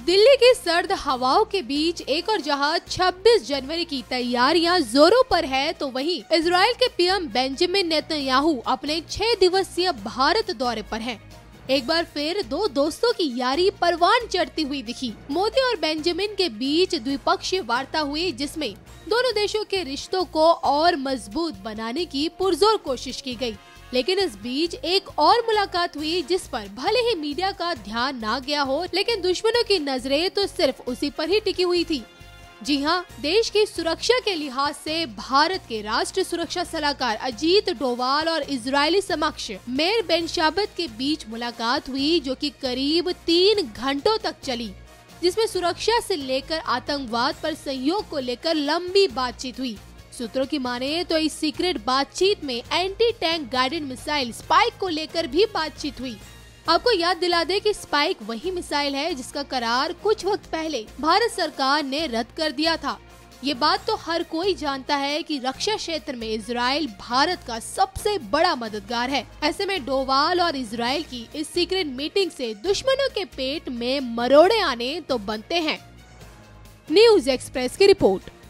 दिल्ली की सर्द हवाओं के बीच एक और जहां 26 जनवरी की तैयारियां जोरों पर है, तो वहीं इजराइल के पीएम बेंजामिन नेतन्याहू अपने 6 दिवसीय भारत दौरे पर हैं। एक बार फिर दो दोस्तों की यारी परवान चढ़ती हुई दिखी। मोदी और बेंजामिन के बीच द्विपक्षीय वार्ता हुई, जिसमें दोनों देशों के रिश्तों को और मजबूत बनाने की पुरजोर कोशिश की गई। लेकिन इस बीच एक और मुलाकात हुई, जिस पर भले ही मीडिया का ध्यान ना गया हो, लेकिन दुश्मनों की नजरें तो सिर्फ उसी पर ही टिकी हुई थी। जी हाँ, देश की सुरक्षा के लिहाज से भारत के राष्ट्रीय सुरक्षा सलाहकार अजीत डोवाल और इजरायली समक्ष मेयर बेन शाबत के बीच मुलाकात हुई, जो कि करीब 3 घंटों तक चली, जिसमें सुरक्षा से लेकर आतंकवाद पर सहयोग को लेकर लंबी बातचीत हुई। सूत्रों की माने तो इस सीक्रेट बातचीत में anti tank guided missile spike को लेकर भी बातचीत हुई। आपको याद दिला दे कि स्पाइक वही मिसाइल है जिसका करार कुछ वक्त पहले भारत सरकार ने रद्द कर दिया था। ये बात तो हर कोई जानता है कि रक्षा क्षेत्र में इजराइल भारत का सबसे बड़ा मददगार है। ऐसे में डोवाल और इजराइल की इस सीक्रेट मीटिंग से दुश्मनों के पेट में मरोड़े आने तो बनते हैं। न्यूज़ एक्सप्रेस की रिपोर्ट।